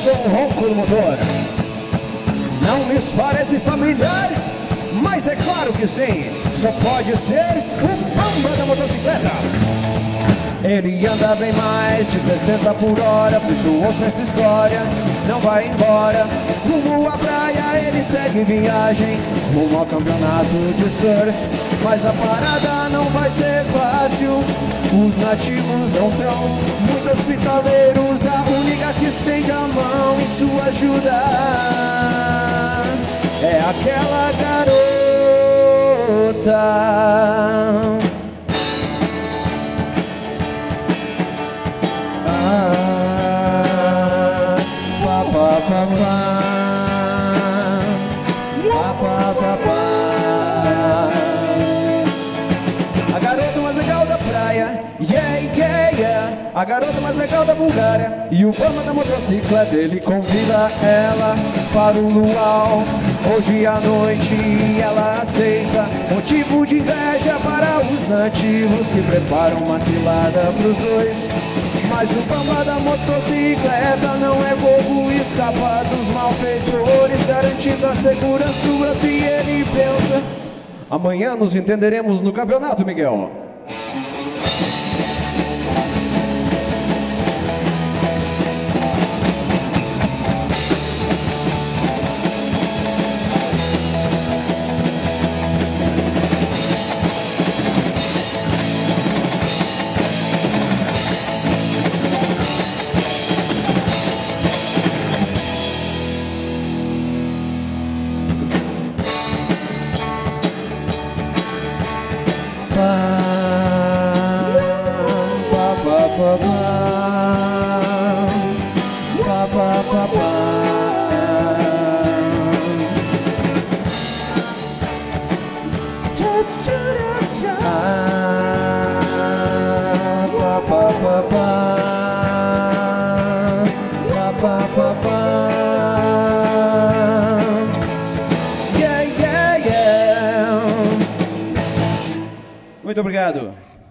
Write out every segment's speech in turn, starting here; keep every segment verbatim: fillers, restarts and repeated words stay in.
ouçam o ronco do motor. Não lhes parece familiar? Mas é claro que sim, só pode ser o Bamba da motocicleta. Ele anda bem mais de sessenta por hora, por isso ouça essa história, não vai embora. Rumo à praia ele segue viagem, rumo ao campeonato de surf. Mas a parada não vai ser fácil, os nativos não tão muito hospitaleiros. A única que estende a mão em sua ajuda é aquela garota. Ah, pa, pa, pa, pa. Pa, pa, pa, pa. A garota mais legal da praia, yeah, yeah, yeah. A garota mais legal da Bulgária. E o Bamba da motocicleta, ele convida ela para o luau. Hoje à noite ela aceita, motivo de inveja para os nativos que preparam uma cilada pros dois. Mas o Bamba da motocicleta não é bobo, escapa dos malfeitores, garantindo a segurança do broto. E ele pensa: amanhã nos entenderemos no campeonato, Miguel. Muito obrigado.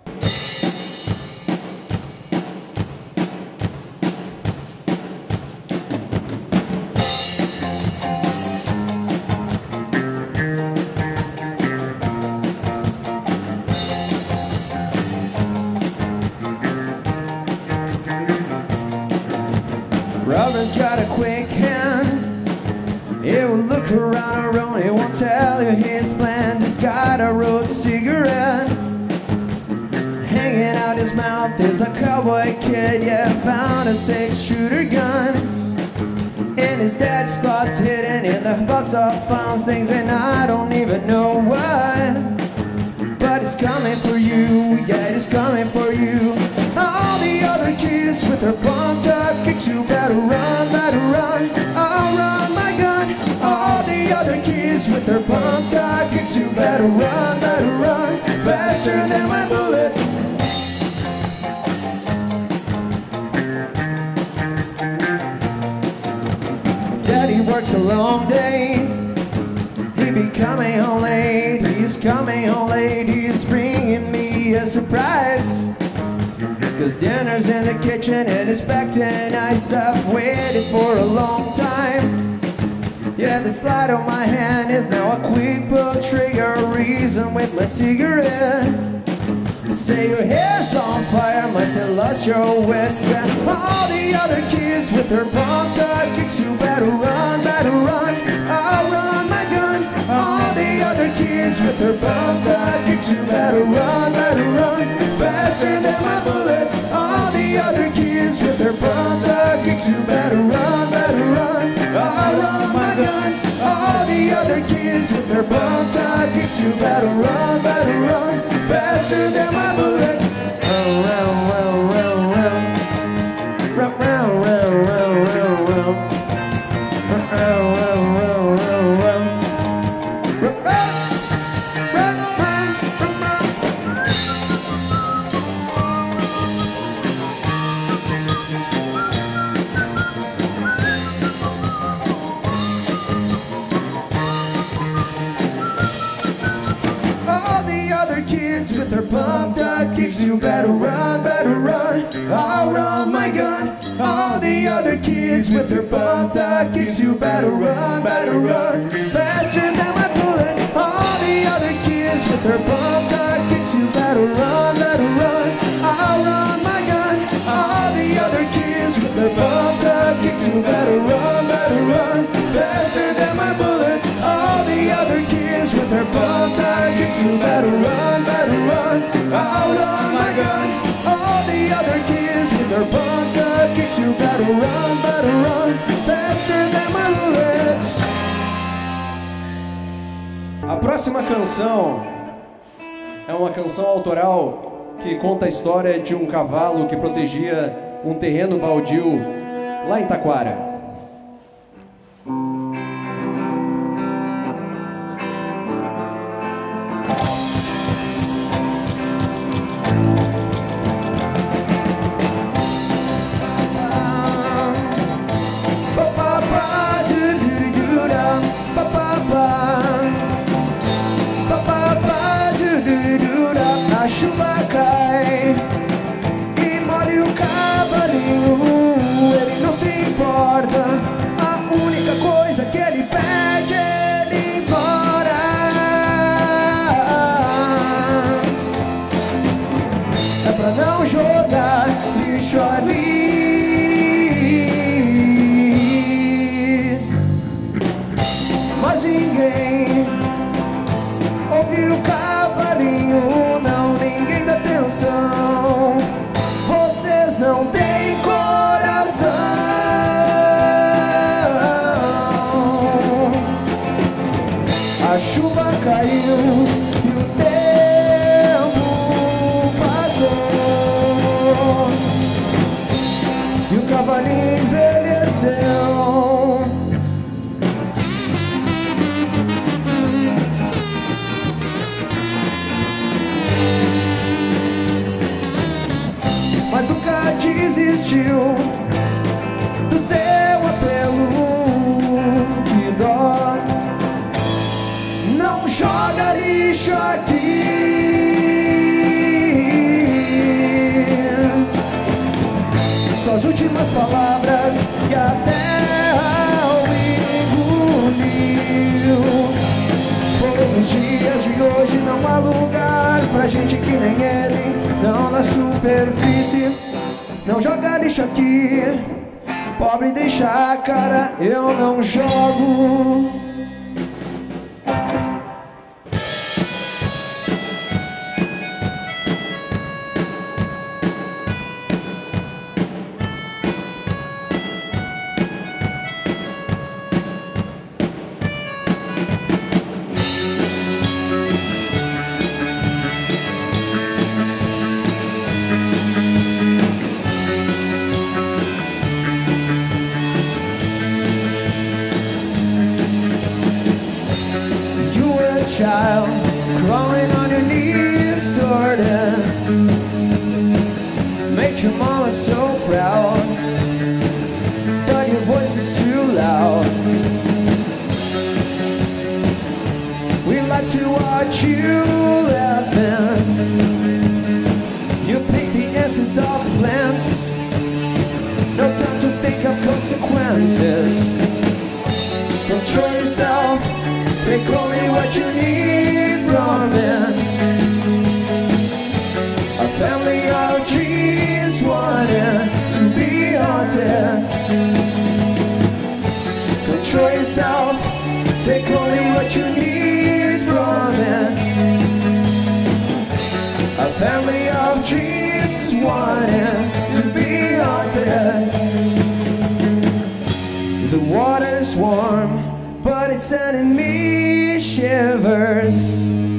Robin's got a quick hand. He will look around around, he won't tell you his plan. He's got a road cigarette hanging out his mouth. Is a cowboy kid, yeah, found a six-shooter gun in his dad's closet, hidden in the box of found things, and I don't even know why. But it's coming for you, yeah, it's coming for you. All the other kids with their pumped up kicks, you better run, better run. I'll run my gun. All the other kids with their pumped up kicks, you better run, better run. Faster than my bullets. Daddy works a long day, he be coming home late. He's coming home late, he's bringing me a surprise. Cause dinner's in the kitchen and it's packed and ice. I've waited for a long time. Yeah, the slide on my hand is now a quick pull trigger. Reason with my cigarette. Say your hair's on fire, must have lost your wits. And all the other kids with their pumped up kicks, you better run, better run. I'll run my gun. All the other kids with their pumped up kicks, you better run, better run. Faster than my bullets. All the other kids with their pumped up kicks, you better run, better run. I'll run my gun. All the other kids with their pumped up kicks, you better run, better run. Faster than my bullet. Round, round, round, round, round. Round, round, round, round, round, round. Round, round, round, round, round, round. Round, round, round, round, round. All the other kids with their pumped up kicks, All the other kids with their bum-tuck kicks, you better run, better run, faster than my bullet. All the other kids with their bum-tuck kicks, you better run, better run, I'll run my gun. All the other kids with their bum-tuck kicks, you better run, better run, faster than my bullet. All the other kids with their bum-tuck kicks, you better run, better run, I'll run my gun. All the other kids with their bum-tuck kicks, you better run, better run, faster than my bullets. A próxima canção é uma canção autoral que conta a história de um cavalo que protegia um terreno baldio lá em Taquara. A chuva cai e molha o cavalinho, ele não se importa. A única coisa que ele pede é ele ir embora. É pra não jogar lixo ali. Mas ninguém ouviu o cavalinho, não, ninguém dá atenção. Vocês não têm coração. A chuva caiu e o tempo passou e o cavalinho envelheceu. Mas nunca desistiu do seu apelo. Que dó, não joga lixo aqui. Suas últimas palavras e a terra o engoliu. Pois nos dias de hoje não há lugar pra gente que nem ele. Não na superfície, não joga lixo aqui. Pobre deixa a cara, eu não jogo. Child, crawling on your knees toward it. Make your mama so proud, but your voice is too loud. We like to watch you laughing. You pick the essence of plants. No time to think of consequences. Control yourself. Take only what you need from it. A family of trees wanting to be haunted. Control yourself. Take only what you need from it. A family of trees wanting to be haunted. The water's warm, but it's sending me shivers.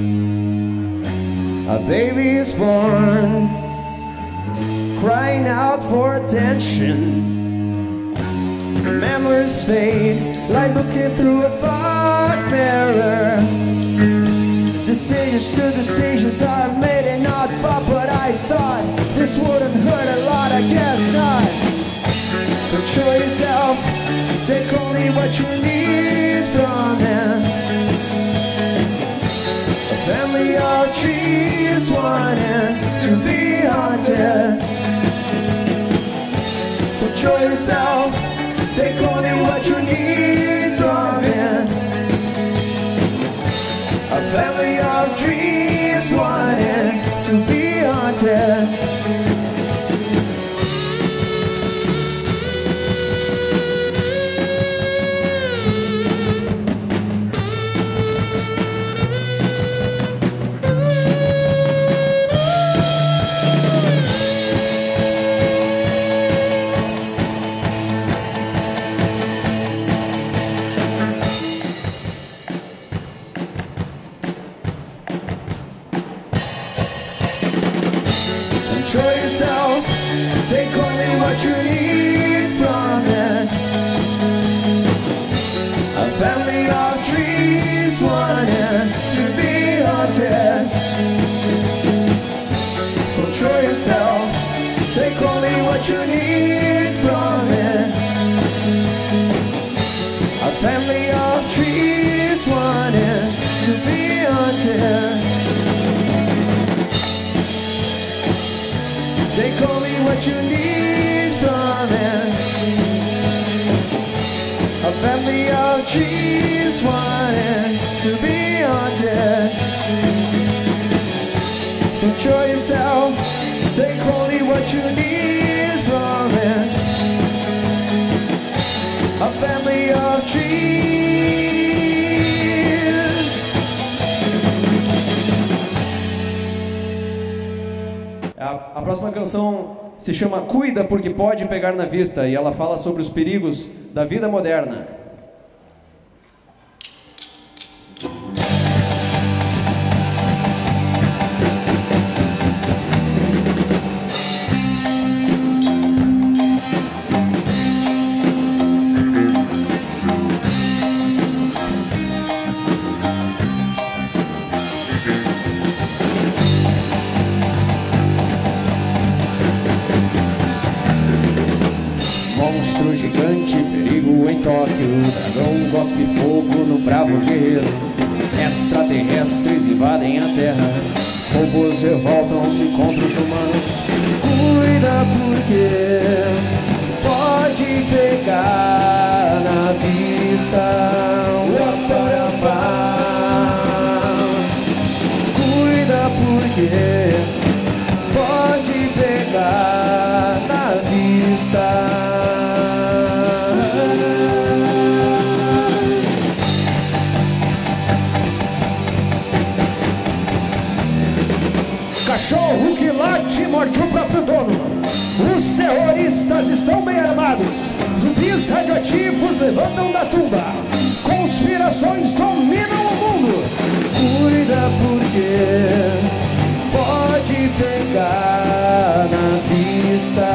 A baby is born, crying out for attention. Memories fade like looking through a fog mirror. Decisions to decisions I've made and not bought, but I thought this wouldn't hurt a lot, I guess not. Control yourself, take only what you need from it. A family of trees wanting to be haunted. Control yourself, take only what you need from it. A family of dreams wanting to be haunted. Control yourself, take only what you need from it. A family of trees wanting to be haunted. Control yourself, take only what you need from it. A family of trees wanting to be haunted. Take only what you need from it. A family of trees wanting to be haunted. Control yourself, take only what you need from it. A family of trees. A, a próxima canção se chama Cuida Porque Pode Pegar na Vista, e ela fala sobre os perigos da vida moderna. Monstro gigante, perigo em Tóquio. Dragão cospe fogo no bravo guerreiro. Extraterrestres invadem a terra. Robôs revoltam-se contra os humanos. Cuida porque pode pegar na vista. Cuida porque pode pegar na vista. Cachorro que late morde o próprio dono. Os terroristas estão bem armados. Zumbis radioativos levantam da tumba. Conspirações dominam o mundo. Cuida porque pode pegar na vista.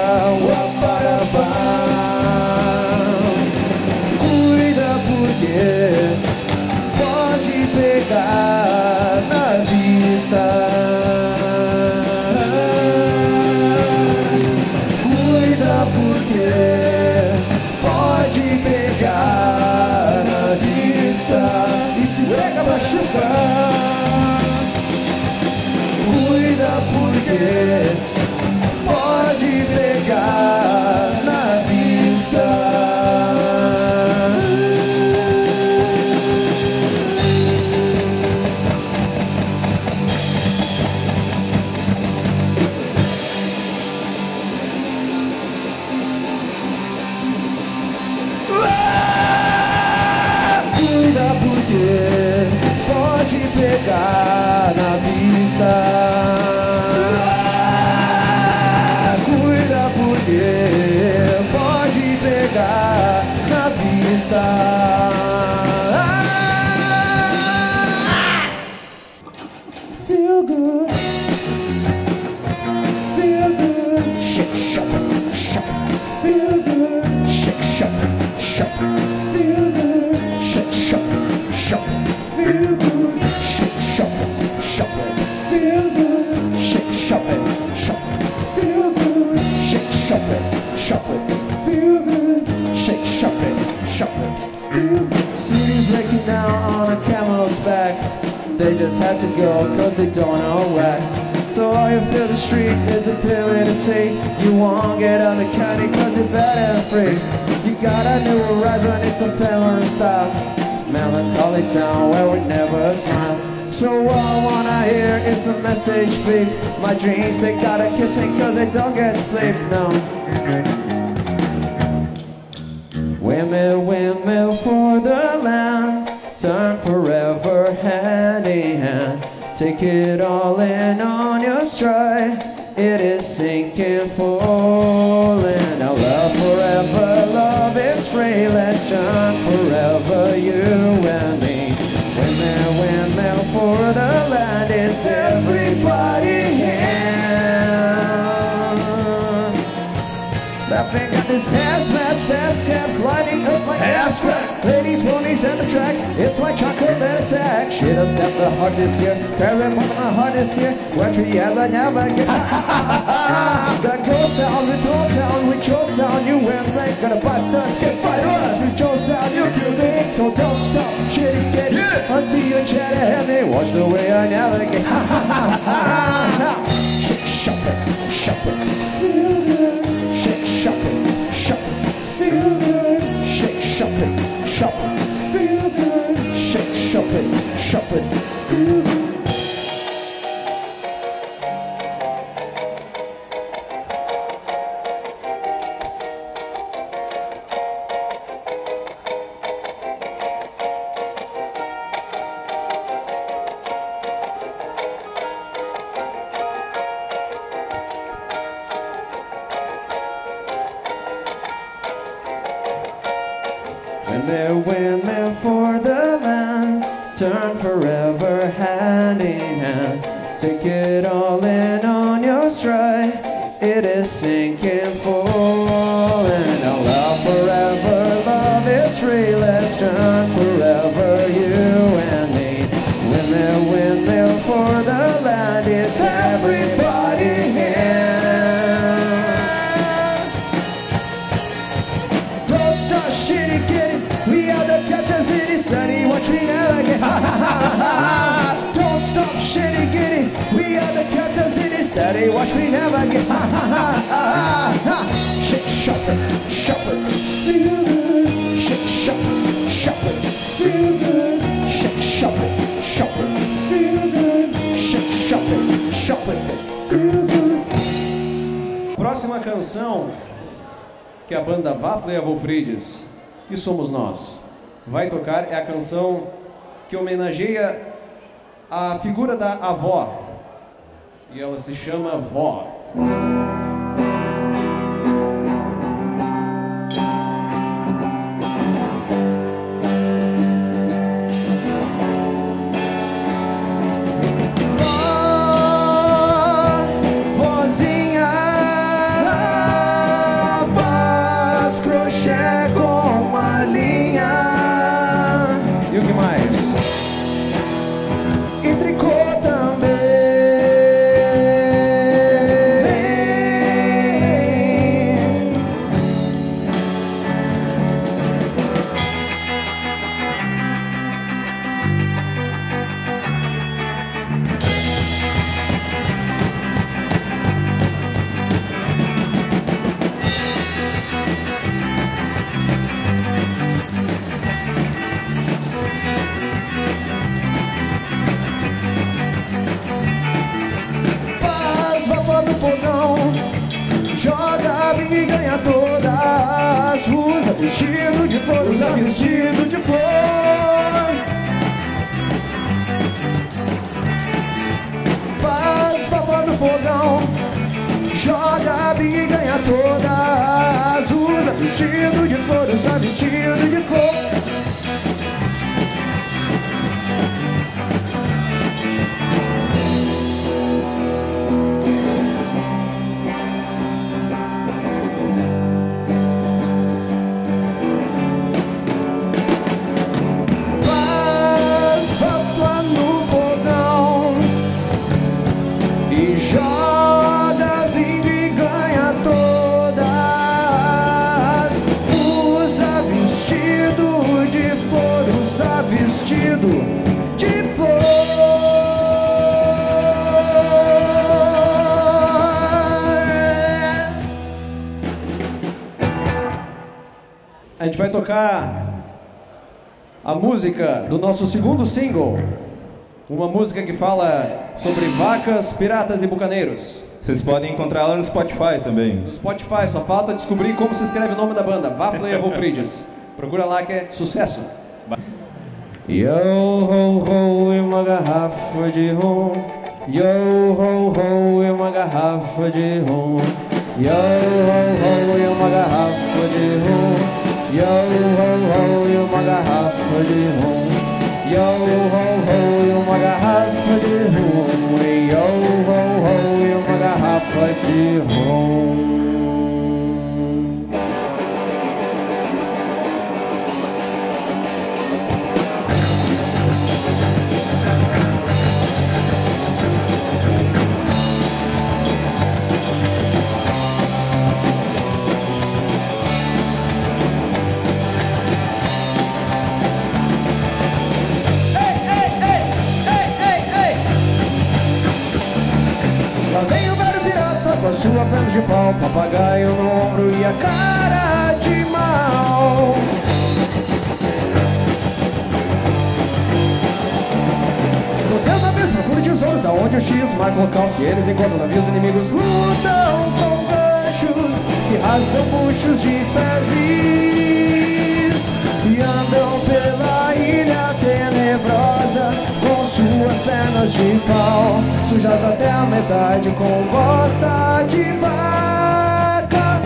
Cuida porque pode pegar na vista. E se pega, machuca. Cuida porque pode pegar na vista. Pode pegar na vista. Cuida porque pode pegar na vista. Feel good, feel good, shake, shake, shake. Feel good, shake, shake, shake. Feel good, shake, shake, shake. Feel good, shake, shake, shake. Feel good, shake, shake, shake. Feel good, shake, shake, shake. Feel good, shake, shake, shake. City's breaking down on a camel's back. They just had to go cause they don't know where. So all you feel the street is a pillar to say you won't get out the county cause you're bad and free. You got a new horizon, it's a family style, melancholy town where we never smile. So all I wanna hear is a message, babe. My dreams, they gotta kiss me cause they don't get sleep, no. Windmill, windmill for the land, turn forever hand in hand. Take it all in on your stride, it is sinking, falling. Now love forever, love is free, let's turn forever, you and me. Windmill, windmill for the land, is everybody here? Laughing at this hazmat, fast caps, lighting up like ass crack. Ladies, ponies, and the track, it's like chocolate attack. Shit, I stepped the hard this year, carrying on my heart this year. Where three years I never get. That ghost sound, with your town, with your sound, you went blank, gonna fight us, get fight us. With your sound, you kill me, so don't stop, shit, get it yeah. Until you try to have me, watch the way I navigate. Shake, shop it, shop it, feel good. Shake, shop it, shop it, feel good. Shake, shop it, shop it, feel good. Shake, shop it, shop it, feel good. Windmill, windmill for the land, turn forever hand in hand. Take it all in on your stride, it is sinking, falling. Now love forever, love is free, let's turn forever, you and me. Windmill, windmill for the land, it's everybody here. Don't stop shitty kidding. We are the captains in this study, watch me navigate. Ha ha ha ha. Don't stop shitty getting. We are the captains in this study, watch me navigate. Ha ha ha ha. Shake, shop it, shop it, feel good. Shake, shop it, shop it, feel good. Shake, shop it, shop it, feel good. Shake, shop it, shop it, feel good. Próxima canção que a banda Wafla e a Wolfrides, que somos nós, vai tocar é a canção que homenageia a figura da avó, e ela se chama Vó. E o que mais? E tricô também. Faz vapor no fogão, joga bingo e ganha todas. Usa vestido de flor, usa vestido de flor. Faz vapor no fogão, joga bingo e ganha todas. Usa vestido de flor, usa vestido de flor. Joga bingo e ganha todas. Usa vestido A gente vai tocar a música do nosso segundo single. Uma música que fala sobre vacas, piratas e bucaneiros. Vocês podem encontrá-la no Spotify também. No Spotify, só falta descobrir como se escreve o nome da banda. Vafla e Wolfrides. Procura lá que é sucesso. Yo ho ho e uma garrafa de rum. Yo ho ho e uma garrafa de rum. Yo ho ho e uma garrafa de rum. Yo ho ho e uma garrafa de rum. Yo ho ho e uma garrafa de rum. Yo ho ho e uma garrafa de rum. Com a sua perna de pau, papagaio no ombro e a cara de mal. Com seus navios procura tesouros aonde o X marca o local. Se eles encontram navios inimigos, lutam com ganchos que rasgam buchos de fezes e andam pela ilha tenebrosa com suas pernas de pau, sujas até a metade com bosta de vaca.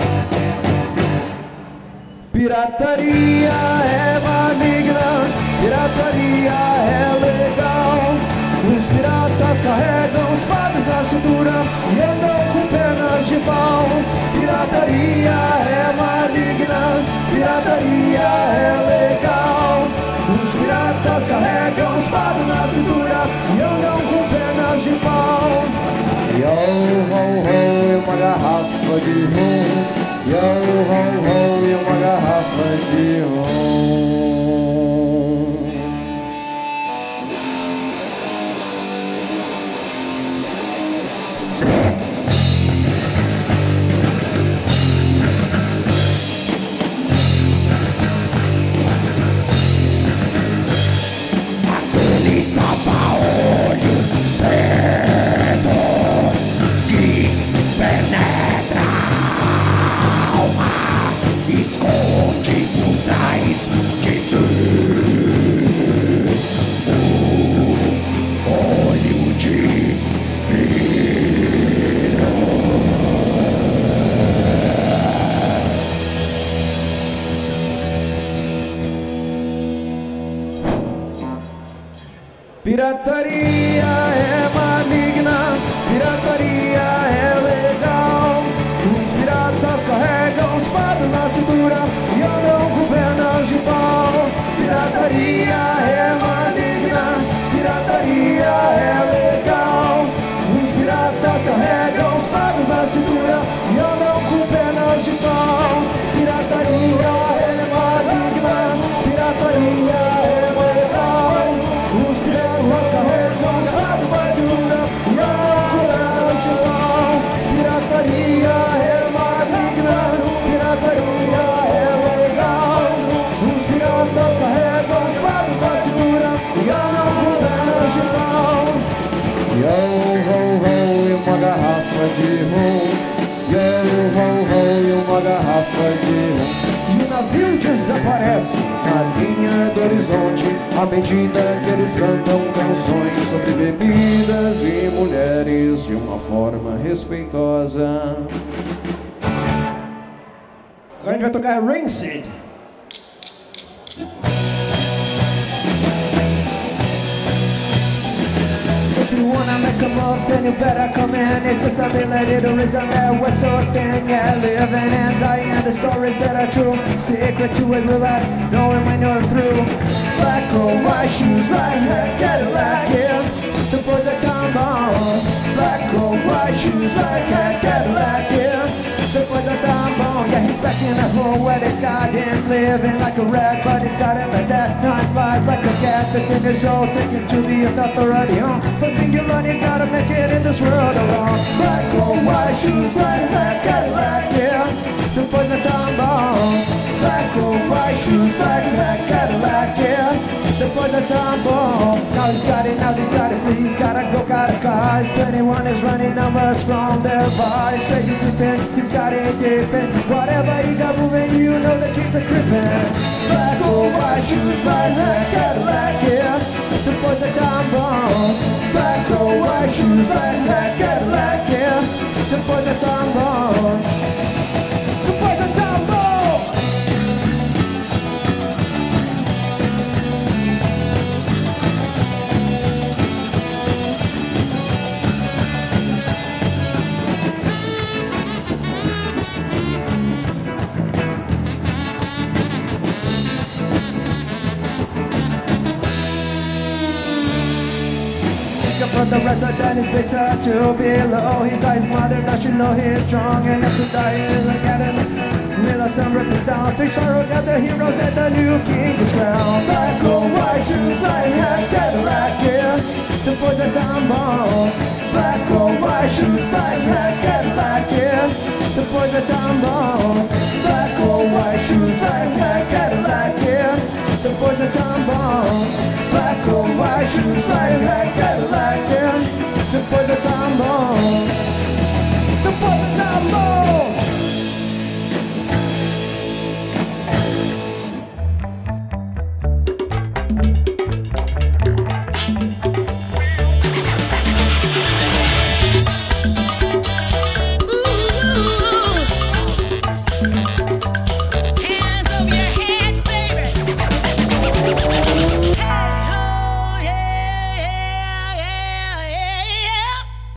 Pirataria é maligna, pirataria é legal. Os piratas carregam espadas na cintura e andam com pernas de pau. Pirataria é maligna, pirataria é legal. Os piratas carregam espadas na cintura e andam com pernas de pau. Yo ho ho e uma garrafa de rum. Yo ho ho e uma garrafa de rum. Esconde por trás disso o olho de vidro. Pirataria é maligna, pirataria é legal. Os piratas carregam espadas na cintura e andam com pernas de pau. Pirataria é maligna, pirataria é legal. Os piratas carregam espadas na cintura e andam com pernas de pau. Pirataria é maligna, pirataria é legal. Os piratas carregam espadas na cintura e andam com pernas de pau. Pirataria é maligna, pirataria é legal. Os piratas carregam espadas na cintura e andam com pernas de pau. Yo ho ho e uma garrafa de rum. Yo ho ho e uma garrafa de rum. E o navio desaparece na linha do horizonte à medida que eles cantam canções sobre bebidas e mulheres de uma forma respeitosa. Agora a gente vai tocar Rancid. If you wanna make 'em up, then you better come in. It's just a little reason that we're so thin. Yeah, living and dying, the stories that are true. Secret to it, real life, knowing when you're through. Black or white shoes, black hair, Cadillac, yeah. The boys are time bomb. Black or white shoes, black hair, Cadillac, yeah. The boys are time bomb. Yeah, he's back in the hole where they got him, living like a rat, but he's got him at that time, live like a cat. Fifteen years old, taken to the authority, huh? But think you run, you gotta make it in this world alone. Black or white shoes, black hair, Cadillac, yeah. The boys are time bomb. Black or white a tumble. Now he's got it, now he's got it, he's gotta go, got a car. He's twenty-one, is running numbers from their bar. He's ready to dip, he's got it dipping. Whatever he got moving, you know the kids are crippin'. Black old white shoes, black hair, Cadillac, yeah. The boys are tumble. Black old white shoes, black hair, Cadillac, yeah. The boys are tumble. The boys are tumble. From the resident is big tattoo below. He saw his mother, but you know he is strong enough to die in the academy. With a sun ripping down, big sorrow that the hero that the new king is crowned. Black gold, white shoes, black hat, Cadillac, yeah. The boys are tumble. Black gold, white shoes, black hat, Cadillac, yeah. The boys are tumble. Black gold, white shoes, black hat, Cadillac, yeah. The boys are tumble. Black gold, white shoes, black hat, Cadillac.